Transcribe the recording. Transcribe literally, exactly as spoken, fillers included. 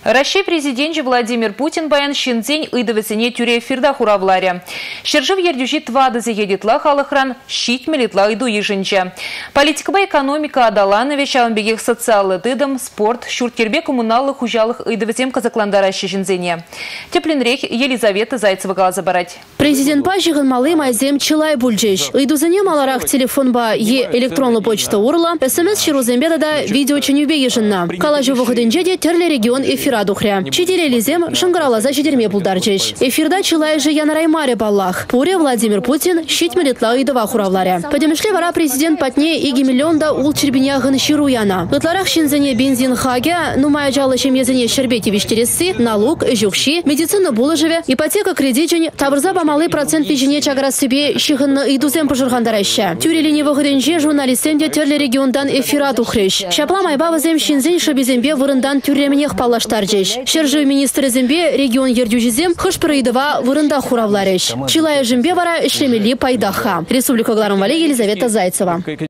Россия президент Владимир Путин баян шинзень ыдывыцене тюре эфирда хуравларе. Шержив ердюжи твады зегедитла халыхран щит милитла иду ежинче. Политика ба экономика адаланове шалынбегех социалы тыдым, спорт, шурткербе коммуналлы хужалых ыдывыцем казакландара щежинзене. Тепленрех Елизавета Зайцева галаза барать. Президент Пажиган малый майзем чилай бульджиш. Идузане маларах телефон ба е электронную почту урла, смс ширузембеда да видео ченюбе ежинна. Калажу выходенджеде терли регион эфира духря. Четыре лизем шангаралаза чедерме булдарджиш. Эфирда чилай же я на раймаре баллах. Пуре Владимир Путин щит милитла идова хуравларе. Подемешле вара президент патне иги миллион да ул чербиня гыншируяна. Ытларах шинзене бензин хаге, нумая жалы шемезене щербети виштересы, налог, жукши, медицина булажеве, ипотека кредитжень, табрза малый процент вижене чагра себе щихынны идузем пожургандараща. Тюрелине выходенже журналистенде терли региондан эфира духреш. Шапла майбава зем шинзен шабизембе вырындан тюременех палаштарджеш. Шержи министр зембе регион ердюжизем хышпырыдыва вырында хуравлареш. Чилая жембе вара ишлемели пайдаха. Республика Гларом Вале Елизавета Зайцева.